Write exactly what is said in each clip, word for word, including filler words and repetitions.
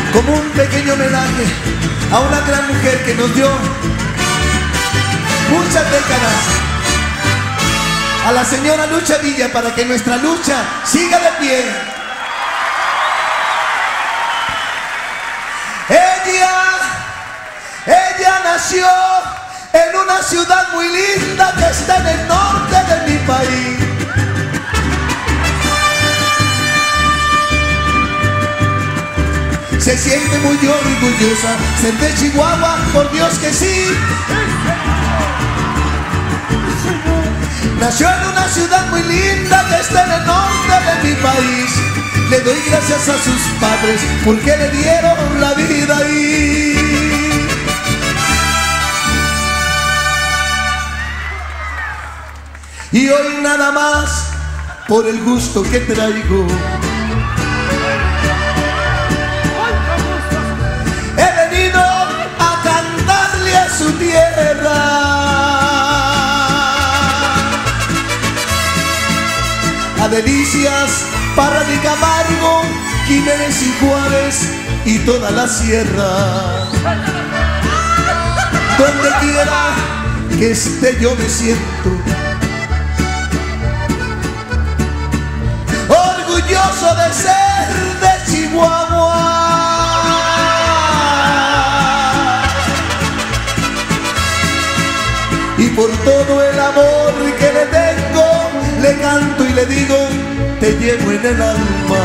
como un pequeño homenaje a una gran mujer que nos dio muchas décadas, a la señora Lucha Villa, para que nuestra lucha siga de pie. Ella, ella nació en una ciudad muy linda que está en el norte de mi país. Se siente muy orgullosa ser de Chihuahua, por Dios que sí. Nació en una ciudad muy linda que está en el norte de mi país. Le doy gracias a sus padres porque le dieron la vida ahí. Y hoy nada más por el gusto que traigo, he venido a cantarle a su tierra, a Delicias, Parra de Camargo, Jiménez y Juárez y toda la sierra. Donde quiera que esté yo me siento orgulloso de ser de Chihuahua. Y por todo el amor que le tengo, le canto y le digo, te llevo en el alma.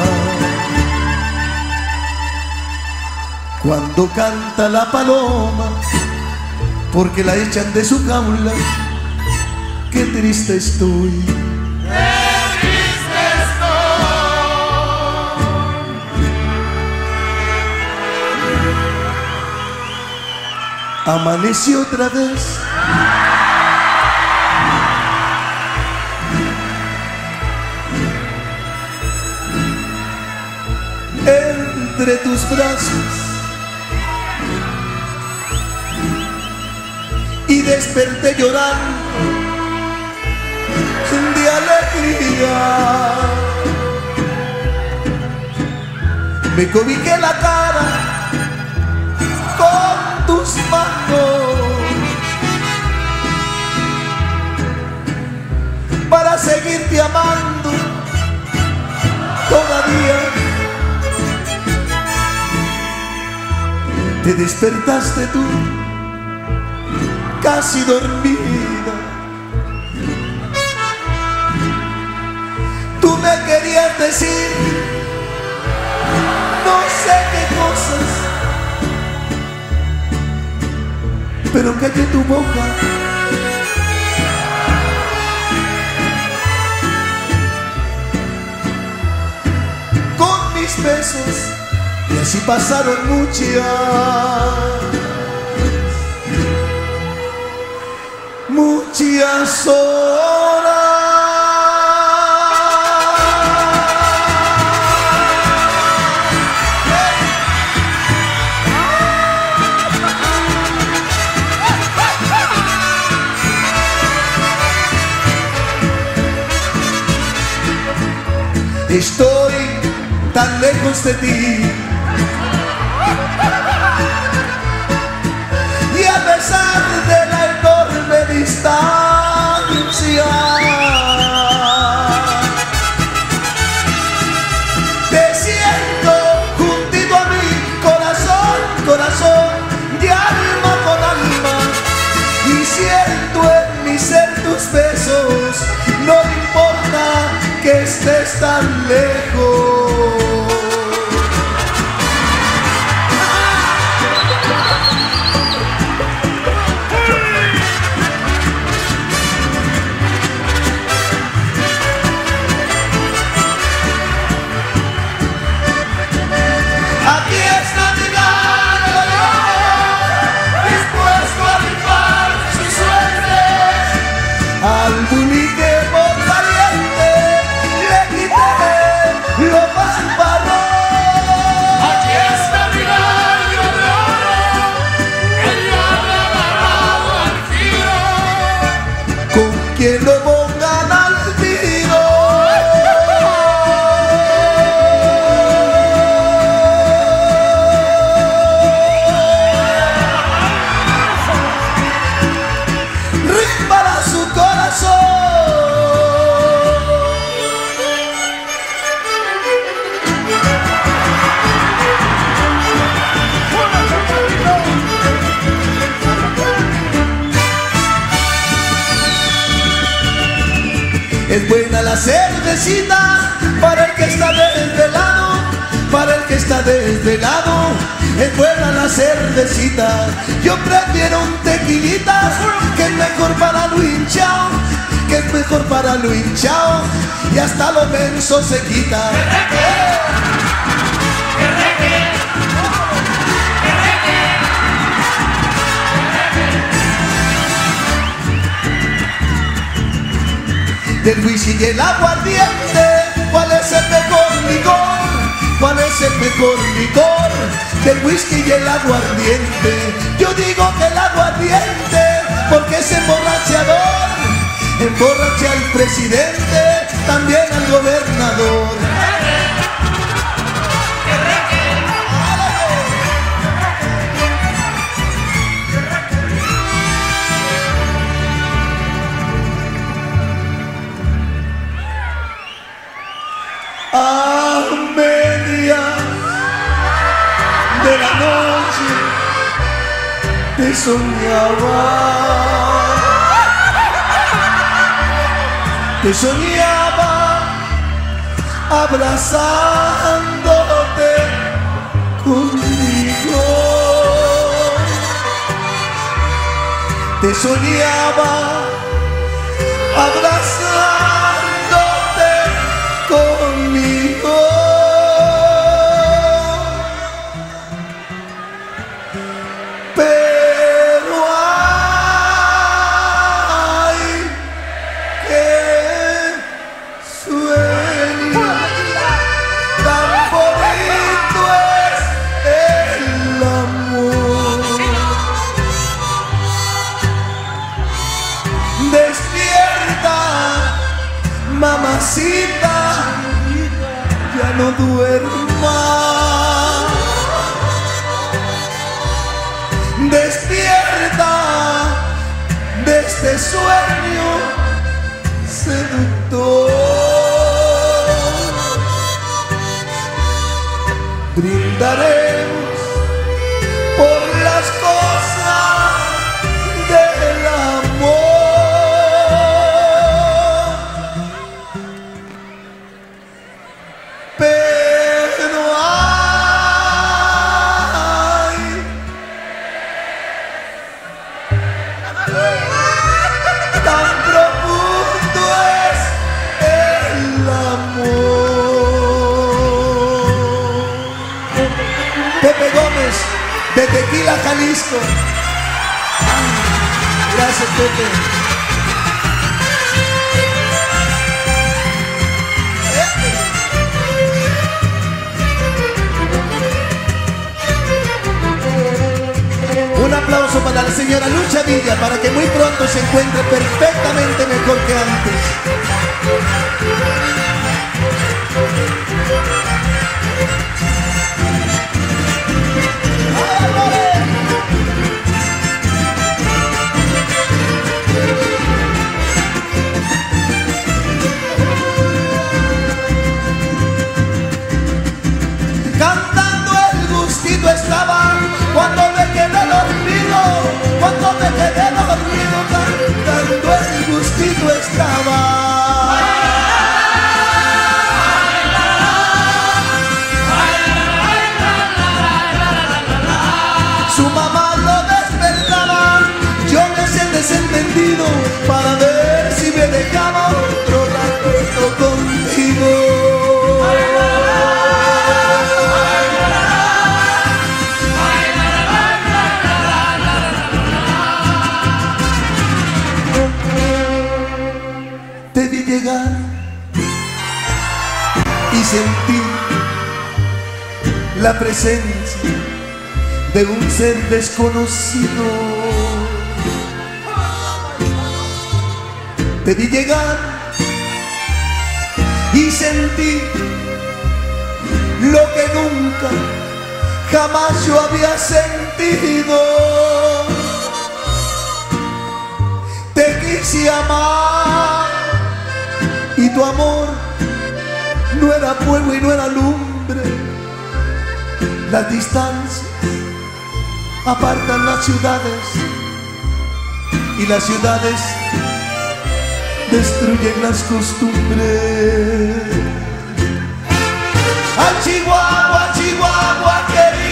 Cuando canta la paloma, porque la echan de su jaula, qué triste estoy. ¡Qué triste estoy! Amaneció otra vez. Entre tus brazos y desperté llorando de alegría. Me cobijé la cara con tus manos para seguirte amando todavía. Te despertaste tú, casi dormida. Tú me querías decir no sé qué cosas, pero callé tu boca. Con mis besos. Y así pasaron muchas, muchas horas. Estoy tan lejos de ti, y a pesar de la enorme distancia, te siento juntito a mí, corazón, corazón, de alma con alma, y siento en mi ser tus besos, no importa que estés tan lejos. Al bulique por valiente le quité lo más Es buena la cervecita para el que está desvelado, para el que está desvelado. Es buena la cervecita. Yo prefiero un tequilita, que es mejor para lo hinchao, que es mejor para lo hinchao, y hasta lo menso se quita. Del whisky y el aguardiente, ¿cuál es el mejor licor? ¿Cuál es el mejor licor? Del whisky y el aguardiente. Yo digo que el aguardiente, porque es emborrachador, emborracha al presidente, también al gobernador. A media de la noche te soñaba, te soñaba abrazándote conmigo, te soñaba abrazándote conmigo. Pero ay, qué sueño tan bonito es el amor. Despierta, mamacita, ya no duermas. Despierta de este sueño seductor. Brindaremos por las cosas del amor. Pero ay, tan profundo es el amor. Pepe Gómez, de Tequila, Jalisco. Gracias, Pepe. Un aplauso para la señora Lucha Villa, para que muy pronto se encuentre perfectamente mejor que antes. Cantando el gustito estaba cuando me quedé dormido, cuando me quedé dormido, cantando el gustito estaba. Su mamá lo despertaba, yo me hacía desentendido para ver si me dejaba otro rato contigo. Te vi llegar y sentí la presencia de un ser desconocido. Te vi llegar y sentí lo que nunca, jamás yo había sentido. Te quise amar y tu amor no era fuego y no era lumbre. Las distancias apartan las ciudades y las ciudades destruyen las costumbres. A Chihuahua, Chihuahua, querido.